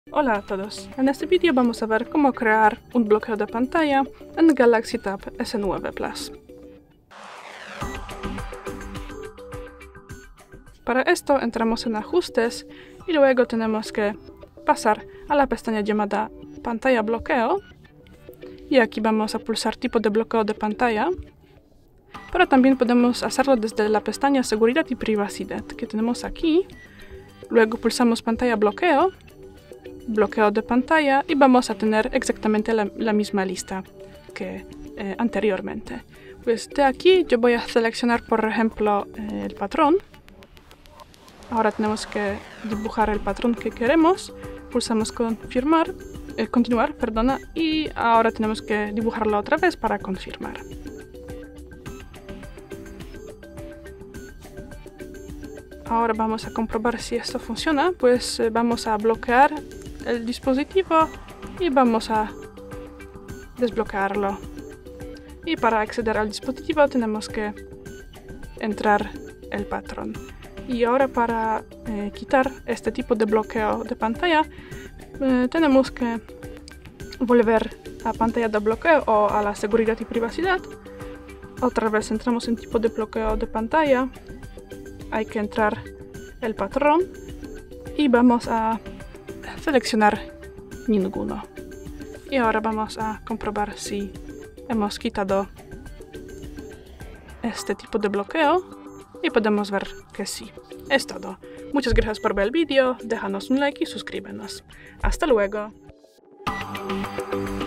Hola a todos, en este vídeo vamos a ver cómo crear un bloqueo de pantalla en Galaxy Tab S9 Plus. Para esto entramos en Ajustes y luego tenemos que pasar a la pestaña llamada Pantalla Bloqueo y aquí vamos a pulsar Tipo de bloqueo de pantalla, pero también podemos hacerlo desde la pestaña Seguridad y Privacidad que tenemos aquí. Luego pulsamos Pantalla Bloqueo, Bloqueo de pantalla y vamos a tener exactamente la misma lista que anteriormente. Pues de aquí yo voy a seleccionar por ejemplo el patrón. Ahora tenemos que dibujar el patrón que queremos. Pulsamos continuar, y ahora tenemos que dibujarlo otra vez para confirmar. Ahora vamos a comprobar si esto funciona, pues vamos a bloquear el dispositivo y vamos a desbloquearlo. Y para acceder al dispositivo tenemos que entrar el patrón. Y ahora para quitar este tipo de bloqueo de pantalla tenemos que volver a pantalla de bloqueo o a la seguridad y privacidad. Otra vez entramos en tipo de bloqueo de pantalla. Hay que entrar el patrón y vamos a seleccionar ninguno. Y ahora vamos a comprobar si hemos quitado este tipo de bloqueo y podemos ver que sí. Es todo. Muchas gracias por ver el vídeo, déjanos un like y suscríbenos. Hasta luego.